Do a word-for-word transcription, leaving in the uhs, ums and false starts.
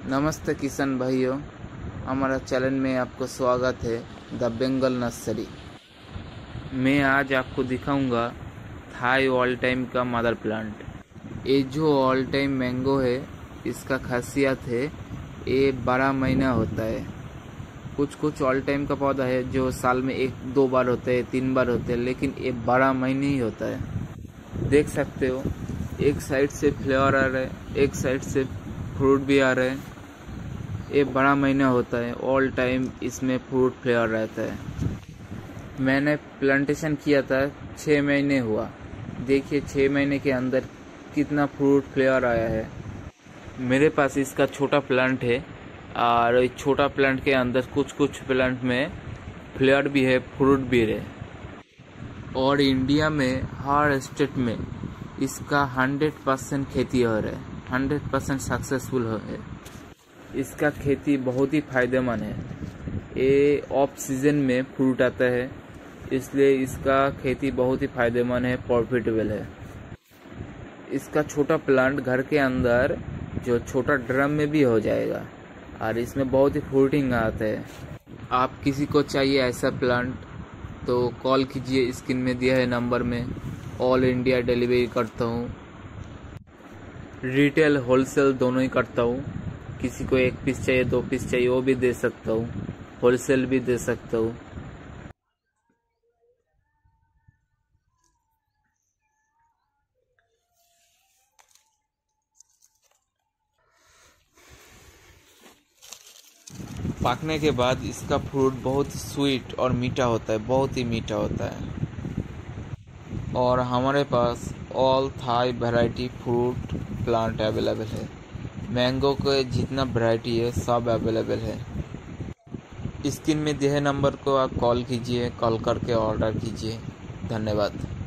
नमस्ते किसान भाइयों, हमारा चैनल में आपको स्वागत है। The Bengal nursery. मैं आज आपको दिखाऊंगा थाई ऑल टाइम का मदर प्लांट। ये जो ऑल टाइम मैंगो है, इसका खासियत है ये बारह महीना होता है। कुछ कुछ ऑल टाइम का पौधा है जो साल में एक दो बार होते हैं, तीन बार होते हैं, लेकिन ये बारह महीने ही होता है। देख सकते हो, एक साइड से फ्लेवर आ रहा है, एक साइड से फ्रूट भी आ रहे हैं। ये बड़ा महीना होता है, ऑल टाइम इसमें फ्रूट फ्लेवर रहता है। मैंने प्लांटेशन किया था, छः महीने हुआ। देखिए छः महीने के अंदर कितना फ्रूट फ्लेवर आया है। मेरे पास इसका छोटा प्लांट है और इस छोटा प्लांट के अंदर कुछ कुछ प्लांट में फ्लेवर भी है, फ्रूट भी है। और इंडिया में हर स्टेट में इसका हंड्रेड परसेंट खेती हो रहा है, हंड्रेड परसेंट सक्सेसफुल है। इसका खेती बहुत ही फायदेमंद है। ये ऑफ सीजन में फ्रूट आता है, इसलिए इसका खेती बहुत ही फायदेमंद है, प्रॉफिटेबल है। इसका छोटा प्लांट घर के अंदर जो छोटा ड्रम में भी हो जाएगा और इसमें बहुत ही फ्रूटिंग आता है। आप किसी को चाहिए ऐसा प्लांट तो कॉल कीजिए, स्क्रीन में दिया है नंबर में। ऑल इंडिया डिलीवरी करता हूँ, रिटेल होलसेल दोनों ही करता हूँ। किसी को एक पीस चाहिए, दो पीस चाहिए, वो भी दे सकता हूँ, होलसेल भी दे सकता हूँ। पकने के बाद इसका फ्रूट बहुत स्वीट और मीठा होता है, बहुत ही मीठा होता है। और हमारे पास all Thai variety fruit plant available है। मैंगो के जितना वैरायटी है सब अवेलेबल है। स्क्रीन में दिए नंबर को आप कॉल कीजिए, कॉल करके ऑर्डर कीजिए। धन्यवाद।